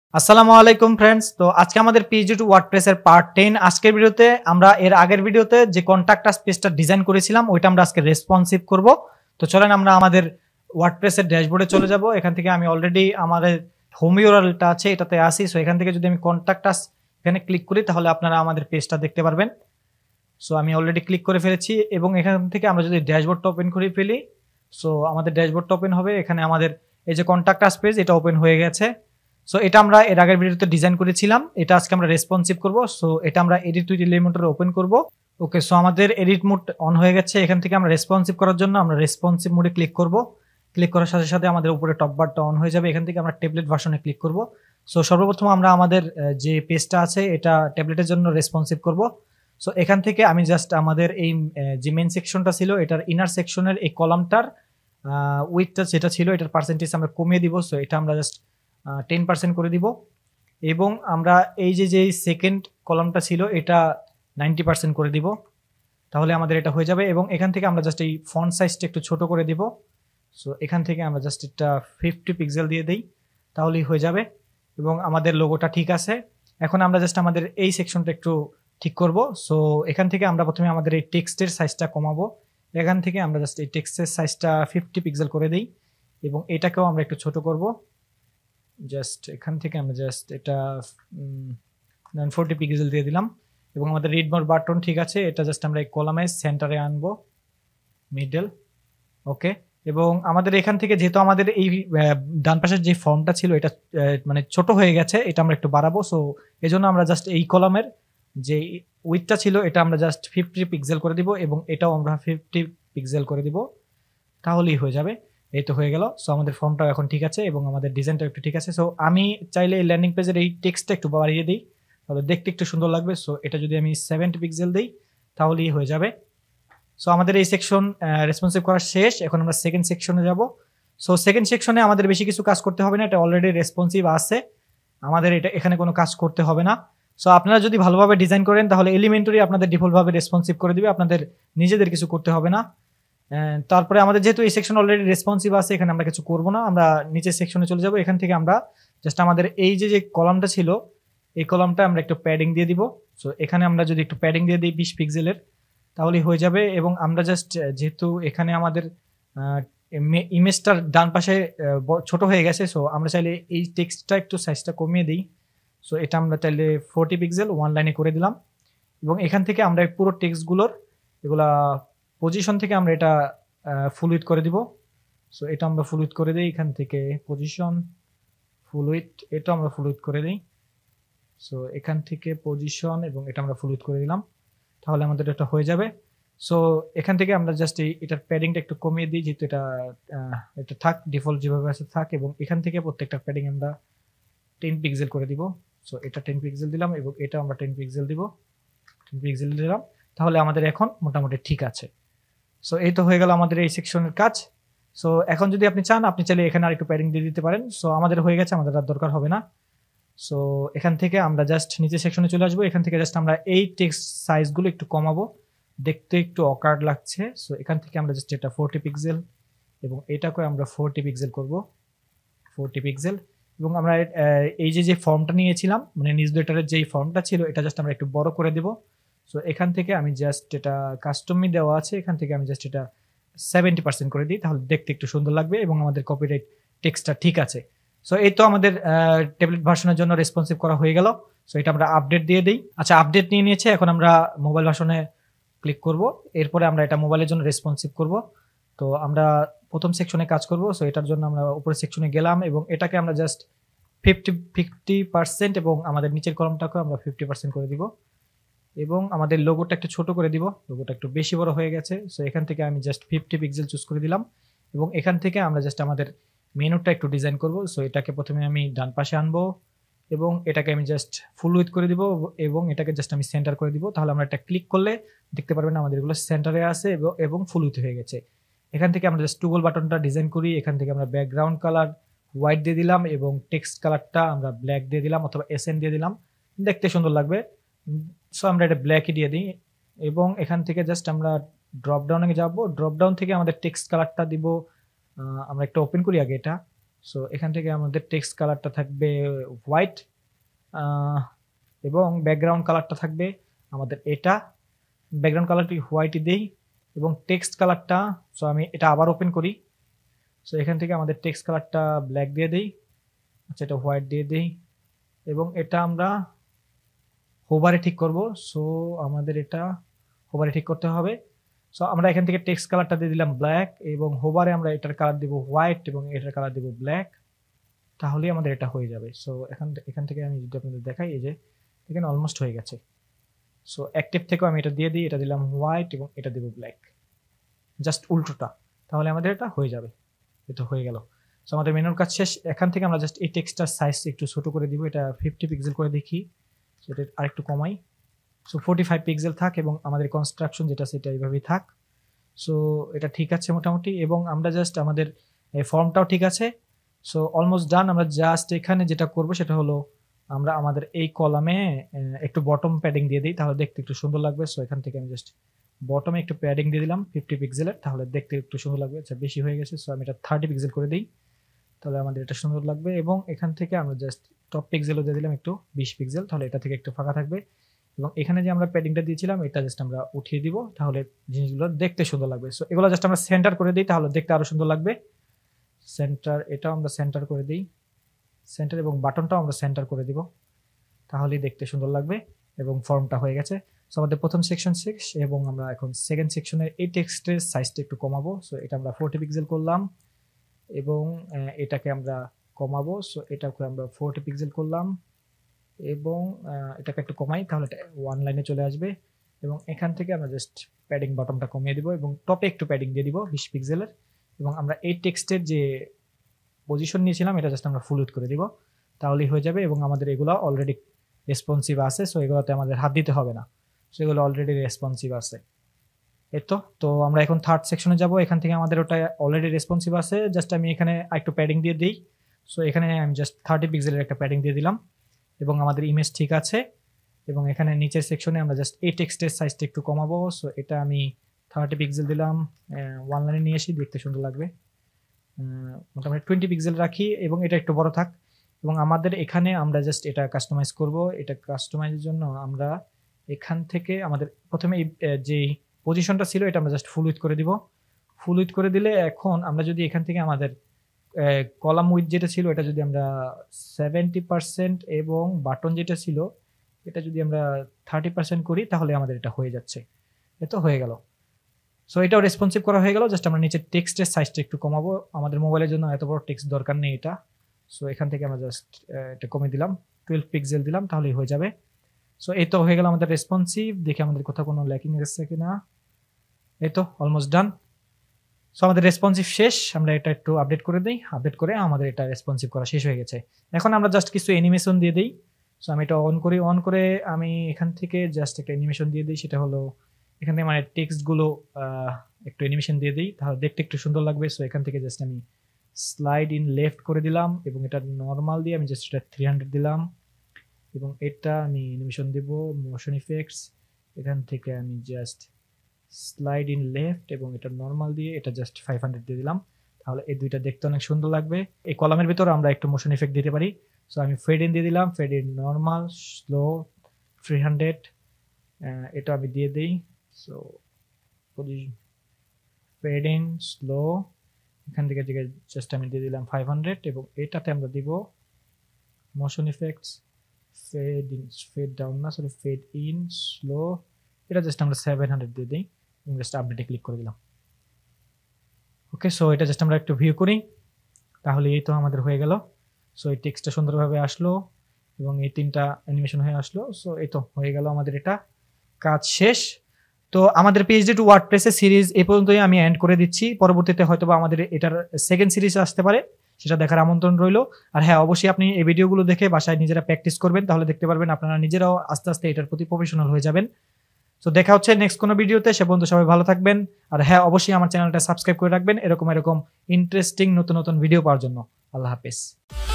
আসসালামু আলাইকুম ফ্রেন্ডস। তো আজকে আমাদের পিএইচডি টু ওয়ার্ডপ্রেস এর পার্ট 10। আজকের ভিডিওতে আমরা এর আগের ভিডিওতে যে কন্টাক্ট আস পেজটা ডিজাইন করেছিলাম ওইটা আমরা আজকে রেসপন্সিভ করব। তো চলেন আমরা আমাদের ওয়ার্ডপ্রেস এর ড্যাশবোর্ডে চলে যাব। এখান থেকে আমি অলরেডি আমাদের হোম ইউআরএলটা আছে এটাতে আসি। সো এখান থেকে যদি আমি কন্টাক্ট আস এখানে ক্লিক করি তাহলে আপনারা আমাদের পেজটা দেখতে পারবেন। সো আমি অলরেডি ক্লিক করে ফেলেছি এবং এখান থেকে আমরা যদি ড্যাশবোর্ডটা ওপেন করে ফেলি, সো আমাদের ড্যাশবোর্ডটা ওপেন হবে। এখানে আমাদের এই যে কন্টাক্ট আস পেজ এটা ওপেন হয়ে গেছে। সো এটা আমরা এর আগের ভিডিওতে ডিজাইন করেছিলাম, এটা আজকে আমরা রেসপন্সিভ করব। সো এটা আমরা এডিট উইথ এলিমেন্টরে ওপেন করব। ওকে, সো আমাদের এডিট মোড অন হয়ে গেছে। এখান থেকে আমরা রেসপন্সিভ করার জন্য আমরা রেসপন্সিভ মোডে ক্লিক করব। ক্লিক করার সাথে সাথে আমাদের উপরে টপ বারটা অন হয়ে যাবে। এখান থেকে আমরা ট্যাবলেট ভার্সনে ক্লিক করব। সো সর্বপ্রথম আমরা আমাদের যে পেজটা আছে এটা ট্যাবলেটের জন্য রেসপন্সিভ করব। সো এখান থেকে আমি জাস্ট আমাদের এই যে মেইন সেকশনটা ছিল এটার ইনার সেকশনের এই কলামটার উইথটা যেটা ছিল এটার পার্সেন্টেজ আমরা কমিয়ে দিব। সো এটা আমরা জাস্ট 10% করে দিব এবং আমরা এই যে সেকেন্ড কলামটা ছিল এটা 90% করে দিব। তাহলে আমাদের এটা হয়ে যাবে এবং এখান থেকে আমরা জাস্ট এই ফন্ট সাইজটা একটু ছোট করে দিব। সো এখান থেকে আমরা জাস্ট এটা 50 পিক্সেল দিয়ে দেই, তাহলেই হয়ে যাবে এবং আমাদের লোগোটা ঠিক আছে। এখন আমরা জাস্ট আমাদের এই সেকশনটা একটু ঠিক করব। সো এখান থেকে আমরা প্রথমে আমাদের এই টেক্সটের সাইজটা কমাবো। এখান থেকে আমরা জাস্ট এই টেক্সটের সাইজটা 50 পিক্সেল করে দেই এবং এটাকেও আমরা একটু ছোট করব। জাস্ট এখান থেকে আমরা জাস্ট এটা 40 পিক্সেল দিয়ে দিলাম এবং আমাদের রিড মোর বাটন ঠিক আছে। এটা জাস্ট আমরা এই কলামে সেন্টারে আনবো, মিডল। ওকে, এবং আমাদের এখান থেকে যেহেতু আমাদের এই ডান পাশের যে ফর্মটা ছিল এটা মানে ছোট হয়ে গেছে, এটা আমরা একটু বাড়াবো। সো এজন্য আমরা জাস্ট এই কলামের যে উইথটা ছিল এটা আমরা জাস্ট 50 পিক্সেল করে দিব এবং এটাও আমরা 50 পিক্সেল করে দিব, তাহলেই হয়ে যাবে। এই তো হয়ে গেল। সো আমাদের ফর্মটাও এখন ঠিক আছে এবং আমাদের ডিজাইনটাও একটু ঠিক আছে। সো আমি চাইলে এই ল্যান্ডিং পেজের এই টেক্সটটা একটু বাড়িয়ে দিই, তাহলে দেখতে একটু সুন্দর লাগবে। সো এটা যদি আমি 70 পিক্সেল দিই তাহলেই হয়ে যাবে। সো আমাদের এই সেকশন রেসপন্সিভ করা শেষ। এখন আমরা সেকেন্ড সেকশনে যাব। সো সেকেন্ড সেকশনে আমাদের বেশি কিছু কাজ করতে হবে না, এটা অলরেডি রেসপন্সিভ আছে, আমাদের এটা এখানে কোনো কাজ করতে হবে না। সো আপনারা যদি ভালোভাবে ডিজাইন করেন তাহলে এলিমেন্টরি আপনাদের ডিফল্টভাবে রেসপন্সিভ করে দিবে, আপনাদের নিজেদের কিছু করতে হবে না। তারপরে আমাদের যেহেতু এই সেকশন অলরেডি রেসপন্সিভ আছে এখানে আমরা কিছু করব না, আমরা নিচের সেকশনে চলে যাব। এখান থেকে আমরা জাস্ট আমাদের এই যে কলামটা ছিল এই কলামটা আমরা একটু প্যাডিং দিয়ে দিব। সো এখানে আমরা যদি একটু প্যাডিং দিয়ে দিই 20 পিক্সেলের তাহলেই হয়ে যাবে এবং আমরা জাস্ট যেহেতু এখানে আমাদের ইমেজটার ডান পাশে ছোট হয়ে গেছে, সো আমরা চাইলে এই টেক্সটটা একটু সাইজটা কমিয়ে দিই। সো এটা আমরা চাইলে 40 পিক্সেল ওয়ান লাইনে করে দিলাম এবং এখান থেকে আমরা পুরো টেক্সটগুলোর এগুলা পজিশন থেকে আমরা এটা ফুল উইথ করে দিব। সো এটা আমরা ফুল উইথ করে দিই, এখান থেকে পজিশন ফুল উইথ এটা আমরা ফুল উইথ করে দিই। সো এখান থেকে পজিশন এবং এটা আমরা ফুল উইথ করে দিলাম, তাহলে আমাদের এটা হয়ে যাবে। সো এখান থেকে আমরা জাস্ট এটার প্যাডিংটা একটু কমিয়ে দিই, যেহেতু এটা থাক ডিফল্ট যেভাবে আছে থাক এবং এখান থেকে প্রত্যেকটা প্যাডিং আমরা 10 পিক্সেল করে দিব। সো এটা 10 পিক্সেল দিলাম এবং এটা আমরা 10 পিক্সেল দিব, 10 পিক্সেল দিলাম, তাহলে আমাদের এখন মোটামুটি ঠিক আছে। সো এই তো হয়ে গেল আমাদের এই সেকশনের কাজ। সো এখন যদি আপনি চান আপনি চাইলে এখানে আরেকটু প্যাডিং দিয়ে দিতে পারেন। সো আমাদের হয়ে গেছে, আমাদের আর দরকার হবে না। সো এখান থেকে আমরা জাস্ট নিচের সেকশনে চলে আসবো। এখান থেকে জাস্ট আমরা এই টেক্সট সাইজগুলো একটু কমাবো, দেখতে একটু অকার্ড লাগছে। সো এখান থেকে আমরা জাস্ট এটা 40 পিক্সেল এবং এটাকে আমরা 40 পিক্সেল করব, 40 পিক্সেল। এবং আমরা এই যে ফর্মটা নিয়েছিলাম মানে নিউজ লেটারের যেই ফর্মটা ছিল এটা জাস্ট আমরা একটু বড় করে দেব। সো এখান থেকে আমি জাস্ট এটা কাস্টমি দেওয়া আছে, এখান থেকে আমি জাস্ট এটা 70% করে দিই, তাহলে দেখতে একটু সুন্দর লাগবে এবং আমাদের কপিরাইট টেক্সটটা ঠিক আছে। সো এই তো আমাদের ট্যাবলেট ভার্সনের জন্য রেসপন্সিভ করা হয়ে গেল। সো এটা আমরা আপডেট দিয়ে দিই। আচ্ছা, আপডেট নিয়ে নিয়েছে, এখন আমরা মোবাইল ভার্সনে ক্লিক করব, এরপরে আমরা এটা মোবাইলের জন্য রেসপন্সিভ করব। তো আমরা প্রথম সেকশনে কাজ করব। সো এটার জন্য আমরা উপরের সেকশনে গেলাম এবং এটাকে আমরা জাস্ট 50% এবং আমাদের নিচের কলামটাকে আমরা 50% করে দিব এবং আমাদের লোগোটা একটু ছোট করে দিব, লোগোটা একটু বেশি বড় হয়ে গেছে। সো এখান থেকে আমি জাস্ট 50 পিক্সেল চুজ করে দিলাম এবং এখান থেকে আমরা জাস্ট আমাদের মেনুটা একটু ডিজাইন করব। সো এটাকে প্রথমে আমি ডান পাশে আনবো এবং এটাকে আমি জাস্ট ফুল উইথ করে দিব এবং এটাকে জাস্ট আমি সেন্টার করে দিব, তাহলে আমরা এটা ক্লিক করলে দেখতে পারবেন আমাদের এগুলো সেন্টারে আছে এবং ফুল উইথ হয়ে গেছে। এখান থেকে আমরা জাস্ট টুগল বাটনটা ডিজাইন করি, এখান থেকে আমরা ব্যাকগ্রাউন্ড কালার হোয়াইট দিয়ে দিলাম এবং টেক্সট কালারটা আমরা ব্ল্যাক দিয়ে দিলাম অথবা এসএন দিয়ে দিলাম, দেখতে সুন্দর লাগবে। সো আমরা এটা ব্ল্যাকই দিয়ে দিই এবং এখান থেকে জাস্ট আমরা ড্রপ ডাউনে যাব। ড্রপ ডাউন থেকে আমাদের টেক্সট কালারটা দিব, আমরা একটা ওপেন করি আগে এটা, সো এখান থেকে আমাদের টেক্সট কালারটা থাকবে হোয়াইট এবং ব্যাকগ্রাউন্ড কালারটা থাকবে আমাদের এটা, ব্যাকগ্রাউন্ড কালারটি হোয়াইটই দেই এবং টেক্সট কালারটা, সো আমি এটা আবার ওপেন করি। সো এখান থেকে আমাদের টেক্সট কালারটা ব্ল্যাক দিয়ে দিই, আচ্ছা এটা হোয়াইট দিয়ে দিই এবং এটা আমরা হোভারে ঠিক করব। সো আমাদের এটা হোভারে ঠিক করতে হবে। সো আমরা এখান থেকে টেক্সট কালারটা দিয়ে দিলাম ব্ল্যাক এবং হোভারে আমরা এটার কালার দিব হোয়াইট এবং এটার কালার দিব ব্ল্যাক, তাহলেই আমাদের এটা হয়ে যাবে। সো এখান থেকে আমি যদি আপনাদের দেখাই, এই যে এখানে অলমোস্ট হয়ে গেছে। সো অ্যাক্টিভ থেকেও আমি এটা দিয়ে দিই, এটা দিলাম হোয়াইট এবং এটা দিব ব্ল্যাক, জাস্ট উল্টোটা, তাহলে আমাদের এটা হয়ে যাবে। এটা হয়ে গেল। সো আমাদের মেনুর কাজ শেষ। এখান থেকে আমরা জাস্ট এই টেক্সটটার সাইজ একটু ছোট করে দিব, এটা 50 পিক্সেল করে দেখি, সেটা আরেকটু কমাই। সো 45 পিক্সেল থাক এবং আমাদের কনস্ট্রাকশন যেটা সেটা এইভাবেই থাক। সো এটা ঠিক আছে মোটামুটি এবং আমরা জাস্ট আমাদের এই ফর্মটাও ঠিক আছে। So almost done. আমরা জাস্ট এখানে যেটা করব সেটা হলো আমরা আমাদের এই কলামে একটু বটম প্যাডিং দিয়ে দিই, তাহলে দেখতে একটু সুন্দর লাগবে। সো এখান থেকে আমি জাস্ট বটমে একটু প্যাডিং দিয়ে দিলাম 50 পিক্সেলের, তাহলে দেখতে একটু সুন্দর লাগবে। আচ্ছা বেশি হয়ে গেছে, সো আমি এটা 30 পিক্সেল করে দিই, তাহলে আমাদের এটা সুন্দর লাগবে। এবং এখান থেকে আমরা জাস্ট টপ পিক্সেলও দিয়ে দিলাম একটু 20 পিক্সেল, তাহলে এটা থেকে একটু ফাঁকা থাকবে। এবং এখানে যে আমরা প্যাডিংটা দিয়েছিলাম এটা জাস্ট আমরা উঠিয়ে দিব, তাহলে জিনিসগুলো দেখতে সুন্দর লাগবে। সো এগুলো জাস্ট আমরা সেন্টার করে দিই, তাহলে দেখতে আরো সুন্দর লাগবে। সেন্টার, এটাও আমরা সেন্টার করে দিই, সেন্টার এবং বাটনটাও আমরা সেন্টার করে দিব, তাহলেই দেখতে সুন্দর লাগবে। এবং ফর্মটা হয়ে গেছে। সো আমাদের প্রথম সেকশন শেষ এবং আমরা এখন সেকেন্ড সেকশনের এই টেক্সটের সাইজটা একটু কমাবো। সো এটা আমরা 40 পিক্সেল করলাম এবং এটাকে আমরা কমাবো। সো এটাকে আমরা 40 পিক্সেল করলাম এবং এটাকে একটু কমাই, তাহলে এটা ওয়ান লাইনে চলে আসবে। এবং এখান থেকে আমরা জাস্ট প্যাডিং বটমটা কমিয়ে দিব এবং টপে একটু প্যাডিং দিয়ে দিব 20 পিক্সেলের। এবং আমরা এই টেক্সটের যে পজিশন নিয়েছিলাম এটা জাস্ট আমরা ফুল উইথ করে দিব, তাহলেই হয়ে যাবে। এবং আমাদের এগুলো অলরেডি রেসপন্সিভ আছে, সো এগুলোতে আমাদের হাত দিতে হবে না, সো এগুলো অলরেডি রেসপন্সিভ আছে। তো আমরা এখন থার্ড সেকশনে যাব। এখান থেকে আমাদের ওটা অলরেডি রেসপন্সিভ আছে, জাস্ট আমি এখানে একটু প্যাডিং দিয়ে দিই। সো এখানে আমি জাস্ট 30 পিক্সেলের একটা প্যাডিং দিয়ে দিলাম এবং আমাদের ইমেজ ঠিক আছে। এবং এখানে নিচের সেকশনে আমরা জাস্ট এই টেক্সটের সাইজটা একটু কমাবো। সো এটা আমি 30 পিক্সেল দিলাম, ওয়ান লাইনে নিয়ে এসে দেখতে সুন্দর লাগবে। মোটামুটি 20 পিক্সেল রাখি এবং এটা একটু বড় থাক। এবং আমাদের এখানে আমরা জাস্ট এটা কাস্টমাইজ করব। এটা কাস্টমাইজের জন্য আমরা এখান থেকে আমাদের প্রথমে যেই পজিশনটা ছিল এটা আমরা জাস্ট ফুল উইথ করে দিব। ফুল উইথ করে দিলে এখন আমরা যদি এখান থেকে আমাদের কলাম উইথ যেটা ছিল এটা যদি আমরা 70% এবং বাটন যেটা ছিল এটা যদি আমরা 30% করি, তাহলে আমাদের এটা হয়ে যাচ্ছে। এতো হয়ে গেল। সো এটাও রেসপন্সিভ করা হয়ে গেল। জাস্ট আমরা নিচে টেক্সটের সাইজটা একটু কমাবো, আমাদের মোবাইলের জন্য এত বড় টেক্সট দরকার নেই এটা। সো এখান থেকে আমরা জাস্ট এটা কমিয়ে দিলাম, 12 পিক্সেল দিলাম, তাহলেই হয়ে যাবে। সো এই তো হয়ে গেল আমাদের রেসপন্সিভ। দেখি আমাদের কোথাও কোনো ল্যাকিং আছে কিনা। এই তো অলমোস্ট ডান। সো আমাদের রেসপন্সিভ শেষ। আমরা এটা একটু আপডেট করে দিই, আপডেট করে আমাদের এটা রেসপন্সিভ করা শেষ হয়ে গেছে। এখন আমরা জাস্ট কিছু অ্যানিমেশন দিয়ে দিই। সো আমি এটা অন করি, অন করে আমি এখান থেকে জাস্ট একটা অ্যানিমেশন দিয়ে দিই। সেটা হলো এখান থেকে মানে টেক্সটগুলো একটু অ্যানিমেশন দিয়ে দিই, তাহলে দেখতে একটু সুন্দর লাগবে। সো এখান থেকে জাস্ট আমি স্লাইড ইন লেফট করে দিলাম এবং এটা নর্মাল দিয়ে আমি জাস্ট এটা 300 দিলাম এবং এটা আমি অ্যানিমেশন দেব মোশন ইফেক্টস। এখান থেকে আমি জাস্ট স্লাইড ইন লেফট এবং এটা নর্মাল দিয়ে এটা জাস্ট 500 দিয়ে দিলাম, তাহলে এই দুইটা দেখতে অনেক সুন্দর লাগবে। এই কলামের ভিতর আমরা একটু মোশন ইফেক্ট দিতে পারি। সো আমি ফেড ইন দিয়ে দিলাম, ফেড ইন নর্মাল, স্লো 300, এটা আমি দিয়ে দিই। সো ফেড ইন স্লো, এখান থেকে জাস্ট আমি দিয়ে দিলাম 500 এবং এটাতে আমরা দিব motion effects fade in, fade down না সরি ফেড ইন স্লো, এটা জাস্ট আমরা 700 দিয়ে দিই এবং জাস্ট আপডেটে ক্লিক করে দিলাম। ওকে, সো এটা জাস্ট আমরা একটু ভিউ করি, তাহলে এই তো আমাদের হয়ে গেল। সো এই টেক্সটটা সুন্দরভাবে আসলো এবং এই তিনটা অ্যানিমেশন হয়ে আসলো। সো এই তো হয়ে গেল আমাদের এটা কাজ শেষ। তো আমাদের PSD টু ওয়ার্ডপ্রেসের সিরিজ এই পর্যন্তই আমি এন্ড করে দিচ্ছি। পরবর্তীতে হয়তো বা আমাদের এটার সেকেন্ড সিরিজ আসতে পারে, সেটা দেখার আমন্ত্রণ রইল। আর হ্যাঁ, অবশ্যই আপনি এই ভিডিওগুলো দেখে বাসায় নিজেরা প্র্যাকটিস করবেন, তাহলে দেখতে পারবেন আপনারা নিজেরাও আস্তে আস্তে এটার প্রতি প্রফেশনাল হয়ে যাবেন। তো দেখা হচ্ছে নেক্সট কোনো ভিডিওতে, সে পর্যন্ত সবাই ভালো থাকবেন। আর হ্যাঁ, অবশ্যই আমার চ্যানেলটা সাবস্ক্রাইব করে রাখবেন এরকম ইন্টারেস্টিং নতুন নতুন ভিডিও পাওয়ার জন্য। আল্লাহ হাফেজ।